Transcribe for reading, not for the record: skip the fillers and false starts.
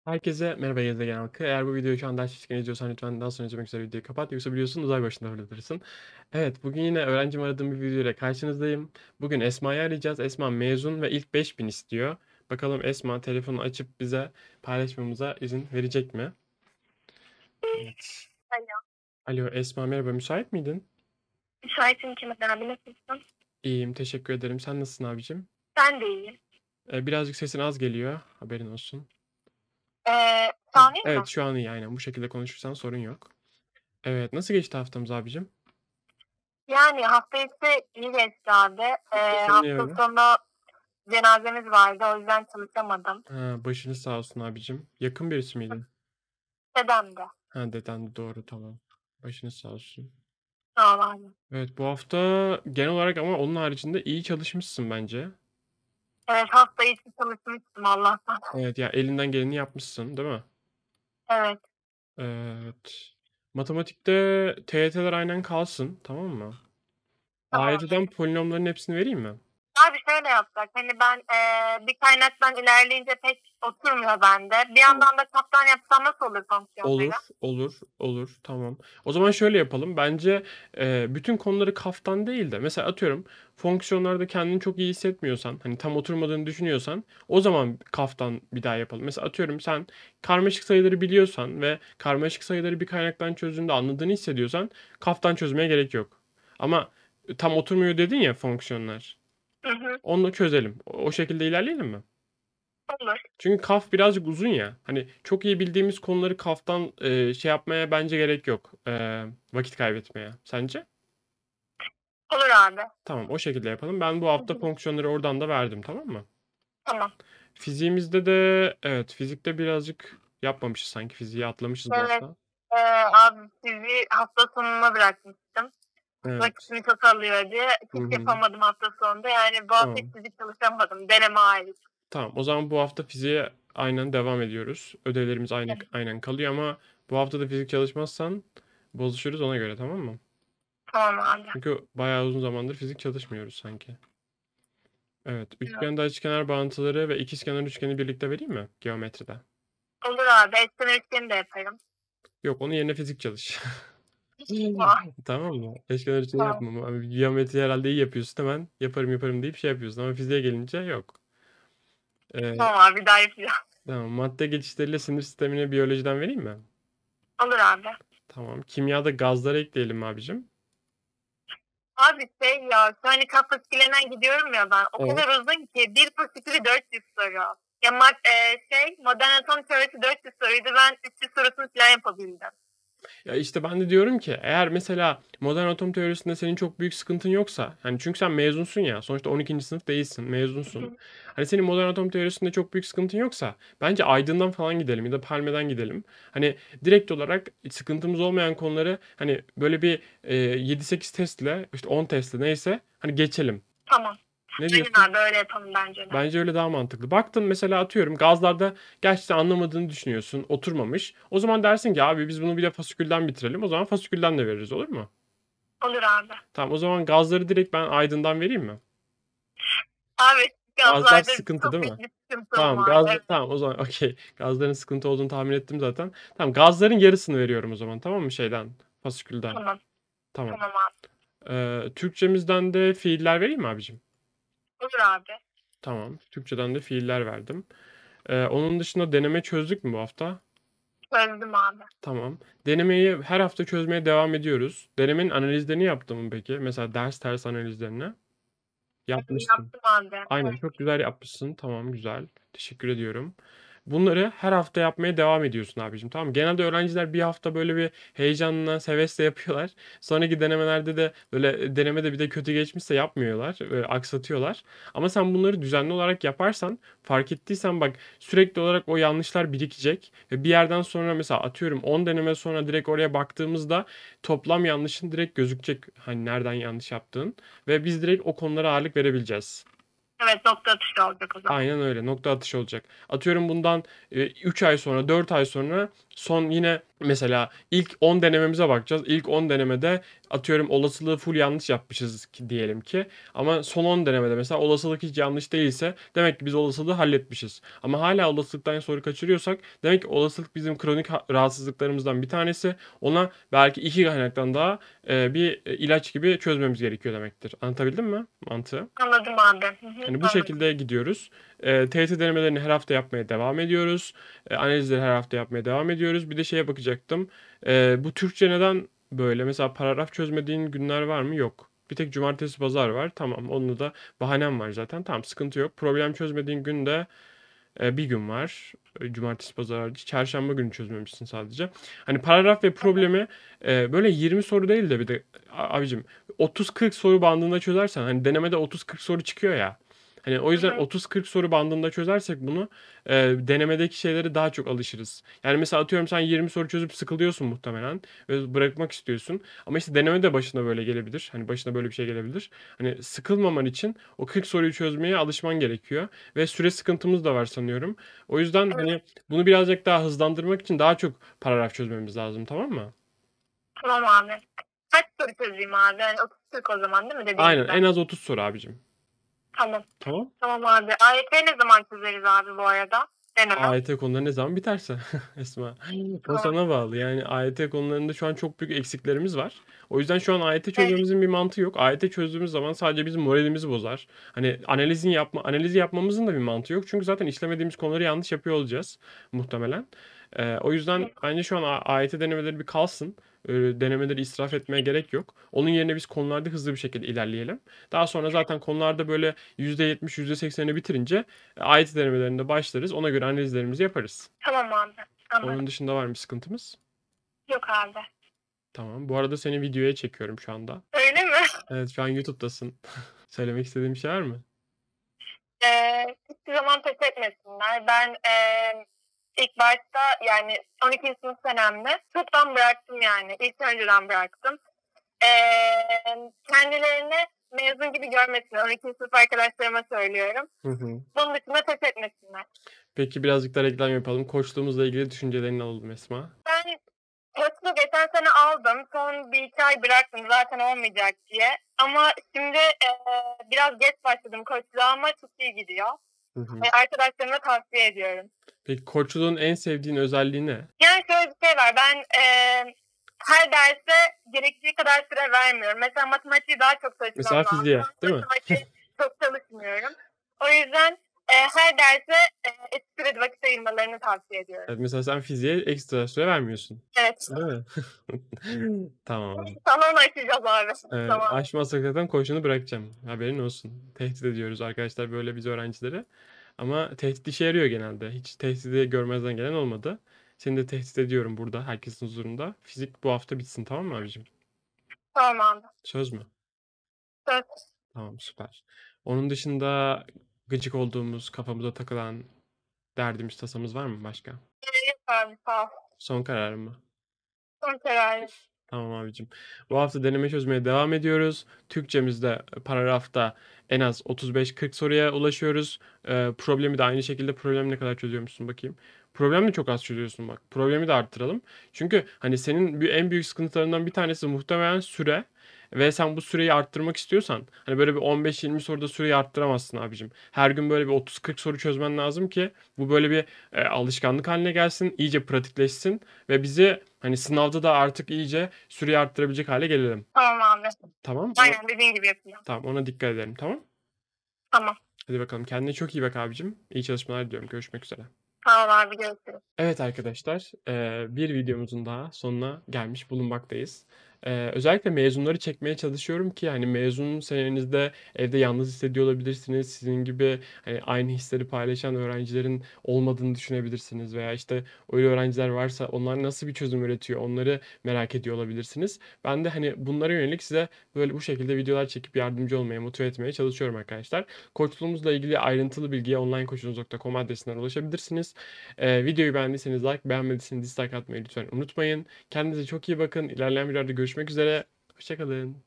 Herkese merhaba gezegen halkı. Eğer bu videoyu şu an ders çalışırken izliyorsan lütfen daha sonra izlemek üzere videoyu kapat. Yoksa biliyorsun uzay başında fırlatırsın. Evet, bugün yine öğrencim aradığım bir video ile karşınızdayım. Bugün Esma'yı arayacağız. Esma mezun ve ilk 5000 istiyor. Bakalım Esma telefonu açıp bize paylaşmamıza izin verecek mi? Evet. Alo. Alo Esma, merhaba, müsait miydin? Müsaitim Kemal abi, nasılsın? İyiyim, teşekkür ederim. Sen nasılsın abicim? Ben de iyiyim. Birazcık sesin az geliyor. Haberin olsun. Sağ mı? Evet, şu an iyi, aynen. Bu şekilde konuşursan sorun yok. Evet, nasıl geçti haftamız abicim? Yani hafta içi iyi geçti abi. Hafta sonu niye Hafta öyle? sonu cenazemiz vardı, o yüzden çalışamadım. Ha, başınız sağ olsun abicim. Yakın birisi miydi? Dedem de. Ha, deden, doğru, tamam. Başınız sağ olsun. Sağ ol abi. Evet, bu hafta genel olarak ama onun haricinde iyi çalışmışsın bence. Evet, hafta içi çalışmıştım Allah'tan. Evet ya, elinden geleni yapmışsın değil mi? Evet. Evet. Matematikte TYT'ler aynen kalsın, tamam mı? Tamam. Ayrıca polinomların hepsini vereyim mi? Abi şöyle yapsak. Hani ben bir kaynaktan ilerleyince pek oturmuyor bende. Bir Tamam. yandan da kaptan yapsam nasıl olur Olur, fonksiyonları? olur, tamam. O zaman şöyle yapalım. Bence bütün konuları kaftan değil de mesela atıyorum fonksiyonlarda kendini çok iyi hissetmiyorsan, hani tam oturmadığını düşünüyorsan o zaman kaftan bir daha yapalım. Mesela atıyorum sen karmaşık sayıları biliyorsan ve karmaşık sayıları bir kaynaktan çözdüğünde anladığını hissediyorsan kaftan çözmeye gerek yok. Ama tam oturmuyor dedin ya fonksiyonlar. Hı hı. Onu çözelim. O şekilde ilerleyelim mi? Olur. Çünkü kaf birazcık uzun ya. Hani çok iyi bildiğimiz konuları kaftan şey yapmaya bence gerek yok. Vakit kaybetmeye. Sence? Olur abi. Tamam, o şekilde yapalım. Ben bu Hı hafta hı. fonksiyonları oradan da verdim, tamam mı? Tamam. Fiziğimizde de evet, fizikte birazcık yapmamışız, sanki fiziği atlamışız bu Evet. hafta. Abi sizi hafta sonuna bırakmıştım. Evet. Vakitimi çok alıyor diye. Hı Hiç hı. yapamadım hafta sonunda. Yani bu hafta hiç Tamam. fizik çalışamadım. Deneme hariç. Tamam. O zaman bu hafta fiziğe aynen devam ediyoruz. Ödevlerimiz Evet. aynen kalıyor ama bu hafta da fizik çalışmazsan bozuşuruz, ona göre, tamam mı? Tamam abi. Çünkü bayağı uzun zamandır fizik çalışmıyoruz sanki. Evet. Evet. Üçgende açıkenar bağıntıları ve ikizkenar üçgeni birlikte vereyim mi geometride? Olur abi. Eşkenar üçgeni de yaparım. Yok, onun yerine fizik çalış. Vay. Tamam mı? Eşkenar üçgeni Tamam. yapmam. Abi, geometri herhalde iyi yapıyorsun. Hemen yaparım deyip şey yapıyorsun. Ama fiziğe gelince yok. Ee, Tamam abi. Bir daha yapacağım. tamam. Madde geçişleriyle sinir sistemine biyolojiden vereyim mi? Olur abi. Tamam. Kimyada gazları ekleyelim mi abicim? Abi şey ya. Şu hani kaf fasiküllerinden gidiyorum ya ben. O Evet. kadar uzun ki. Bir fasikülü 400 soru. Ya modern atom teorisi 400 soruydu. Ben 300 sorusunu falan yapabildim. Ya işte ben de diyorum ki eğer mesela modern atom teorisinde senin çok büyük sıkıntın yoksa, hani çünkü sen mezunsun ya, sonuçta 12. sınıf değilsin, mezunsun. Hani senin modern atom teorisinde çok büyük sıkıntın yoksa bence Aydın'dan falan gidelim ya da Palme'den gidelim. Hani direkt olarak sıkıntımız olmayan konuları hani böyle bir 7-8 testle, işte 10 testle neyse hani geçelim. Tamam. Ne Aynen diyorsun? abi, öyle yapalım bence de. Bence öyle daha mantıklı. Baktın mesela atıyorum gazlarda gerçekten anlamadığını düşünüyorsun. Oturmamış. O zaman dersin ki abi biz bunu bir de fasikülden bitirelim. O zaman fasikülden de veririz, olur mu? Olur abi. Tamam, o zaman gazları direkt ben Aydın'dan vereyim mi? Abi Gazlar gazlarda sıkıntı çok değil büyük mi? bir sıkıntım Tamam var. gaz, Evet. tamam o zaman okey. Gazların sıkıntı olduğunu tahmin ettim zaten. Tamam, gazların yarısını veriyorum o zaman, tamam mı, şeyden, fasikülden. Tamam. Tamam. Tamam abi. Türkçemizden de fiiller vereyim mi abicim? Olur abi. Tamam. Türkçeden de fiiller verdim. Onun dışında deneme çözdük mü bu hafta? Çözdüm abi. Tamam. Denemeyi her hafta çözmeye devam ediyoruz. Denemenin analizlerini yaptın mı peki? Mesela ders ters analizlerini. Yapmışsın. Yaptım abi. Aynen, Evet. çok güzel yapmışsın. Tamam, güzel. Teşekkür ediyorum. Bunları her hafta yapmaya devam ediyorsun abicim, tamam mı? Genelde öğrenciler bir hafta böyle bir heyecanla, hevesle yapıyorlar. Sonraki denemelerde de böyle denemede bir de kötü geçmişse yapmıyorlar. Böyle aksatıyorlar. Ama sen bunları düzenli olarak yaparsan, fark ettiysen bak, sürekli olarak o yanlışlar birikecek. Ve bir yerden sonra mesela atıyorum 10 deneme sonra direkt oraya baktığımızda toplam yanlışın direkt gözükecek. Hani nereden yanlış yaptığın. Ve biz direkt o konulara ağırlık verebileceğiz. Evet, nokta atışı olacak o zaman. Aynen öyle. Nokta atışı olacak. Atıyorum bundan 3 ay sonra, 4 ay sonra son yine mesela ilk 10 denememize bakacağız. İlk 10 denemede atıyorum olasılığı full yanlış yapmışız ki diyelim ki. Ama son 10 denemede mesela olasılık hiç yanlış değilse demek ki biz olasılığı halletmişiz. Ama hala olasılıktan soru kaçırıyorsak demek ki olasılık bizim kronik rahatsızlıklarımızdan bir tanesi. Ona belki iki kaynaktan daha bir ilaç gibi çözmemiz gerekiyor demektir. Anlatabildim mi mantığı? Anladım abi. Hı hı, Hani bu anladım. şekilde gidiyoruz. TYT denemelerini her hafta yapmaya devam ediyoruz. Analizleri her hafta yapmaya devam ediyoruz. Bir de şeye bakacaktım. Bu Türkçe neden böyle? Mesela paragraf çözmediğin günler var mı? Yok. Bir tek cumartesi pazar var. Tamam. Onunla da bahanem var zaten. Tamam, sıkıntı yok. Problem çözmediğin günde bir gün var. Cumartesi pazar hariç. Çarşamba günü çözmemişsin sadece. Hani paragraf ve problemi böyle 20 soru değil de bir de abicim 30-40 soru bandında çözersen hani denemede 30-40 soru çıkıyor ya. Hani o Hı yüzden hı. 30-40 soru bandında çözersek bunu denemedeki şeylere daha çok alışırız. Yani mesela atıyorum sen 20 soru çözüp sıkılıyorsun muhtemelen ve bırakmak istiyorsun. Ama işte deneme de başına böyle gelebilir. Hani başına böyle bir şey gelebilir. Hani sıkılmaman için o 40 soruyu çözmeye alışman gerekiyor. Ve süre sıkıntımız da var sanıyorum. O yüzden Evet, hani bunu birazcık daha hızlandırmak için daha çok paragraf çözmemiz lazım, tamam mı? tamam abi. Kaç soru çözeyim abi? Yani 30-40 o zaman değil mi dediğin Aynen, gibi? en az 30 soru abicim. Tamam. Tamam. Tamam abi. AYT'yi ne zaman çözeriz abi bu arada? Deneme. AYT konuları ne zaman biterse Esma. O Tamam. sana bağlı. Yani AYT konularında şu an çok büyük eksiklerimiz var. O yüzden şu an AYT Evet. çözmemizin bir mantığı yok. AYT çözdüğümüz zaman sadece bizim moralimizi bozar. Hani analizi yapmamızın da bir mantığı yok. Çünkü zaten işlemediğimiz konuları yanlış yapıyor olacağız muhtemelen. O yüzden bence şu an AYT denemeleri bir kalsın. Denemeleri israf etmeye gerek yok. Onun yerine biz konularda hızlı bir şekilde ilerleyelim. Daha sonra zaten konularda böyle %70, %80'ini bitirince AYT denemelerinde başlarız. Ona göre analizlerimizi yaparız. Tamam abi. Anladım. Onun dışında var mı sıkıntımız? Yok abi. Tamam. Bu arada seni videoya çekiyorum şu anda. Öyle mi? Evet, şu an YouTube'dasın. Söylemek istediğim bir şey var mı? Hiçbir zaman pes etmesinler. Ben ilk başta yani 12. sınıf senemde çoktan bıraktım yani. İlk önceden bıraktım. Kendilerini mezun gibi görmesinler. 12. sınıf arkadaşlarıma söylüyorum. Hı hı. Bunun dışında pes etmesinler. Peki birazcık da reklam yapalım. Koçluğumuzla ilgili düşüncelerini alalım Esma. Ben koçluğu geçen sene aldım. Son bir iki ay bıraktım zaten olmayacak diye. Ama şimdi biraz geç başladım koçluğa ama çok iyi gidiyor. Hı hı. Arkadaşlarıma tavsiye ediyorum. Peki koçluğun en sevdiğin özelliği ne? Yani şöyle bir şey var. Ben her derse gerektiği kadar süre vermiyorum. Mesela matematiği daha çok çalışmam Mesela lazım. fiziğe, değil mi? Matematiği çok çalışmıyorum. O yüzden her derse eşit sürede vakit ayırmalarını tavsiye ediyorum. Evet, mesela sen fiziğe ekstra süre vermiyorsun. Evet. Değil mi? Tamam. Salon açacağız abi. Tamam. Aşmazsak zaten koçunu bırakacağım. Haberin olsun. Tehdit ediyoruz arkadaşlar böyle biz öğrencileri. Ama tehdit işe yarıyor genelde. Hiç tehdidi görmezden gelen olmadı. Seni de tehdit ediyorum burada herkesin huzurunda. Fizik bu hafta bitsin, tamam mı abicim? Tamam abi. Söz mü? Söz. Tamam, süper. Onun dışında gıcık olduğumuz, kafamıza takılan derdimiz, tasamız var mı başka? Yok abi sağ ol. Son kararım mı? Son kararı. Tamam abicim. Bu hafta deneme çözmeye devam ediyoruz. Türkçemizde paragrafta en az 35-40 soruya ulaşıyoruz. Problemi de aynı şekilde, problemi ne kadar çözüyormuşsun bakayım. Problemi de çok az çözüyorsun bak. Problemi de arttıralım. Çünkü hani senin en büyük sıkıntılarından bir tanesi muhtemelen süre. Ve sen bu süreyi arttırmak istiyorsan hani böyle bir 15-20 soruda süreyi arttıramazsın abicim. Her gün böyle bir 30-40 soru çözmen lazım ki bu böyle bir alışkanlık haline gelsin, iyice pratikleşsin ve bizi hani sınavda da artık iyice süreyi arttırabilecek hale gelelim. Tamam abi. Tamam? Aynen dediğin gibi yapacağım. Tamam, ona dikkat edelim, tamam? Tamam. Hadi bakalım, kendine çok iyi bak abicim. İyi çalışmalar diliyorum. Görüşmek üzere. Tamam abi görüşürüz. Evet arkadaşlar, bir videomuzun daha sonuna gelmiş bulunmaktayız. Özellikle mezunları çekmeye çalışıyorum ki hani mezun senenizde evde yalnız hissediyor olabilirsiniz. Sizin gibi hani aynı hisleri paylaşan öğrencilerin olmadığını düşünebilirsiniz veya işte öyle öğrenciler varsa onlar nasıl bir çözüm üretiyor onları merak ediyor olabilirsiniz. Ben de hani bunlara yönelik size böyle bu şekilde videolar çekip yardımcı olmaya, motive etmeye çalışıyorum arkadaşlar. Koçluğumuzla ilgili ayrıntılı bilgiye onlinekoçunuz.com adresinden ulaşabilirsiniz. Videoyu beğendiyseniz like, beğenmediyseniz dislike atmayı lütfen unutmayın. Kendinize çok iyi bakın. İlerleyen videolarda görüşmek üzere. Hoşça kalın.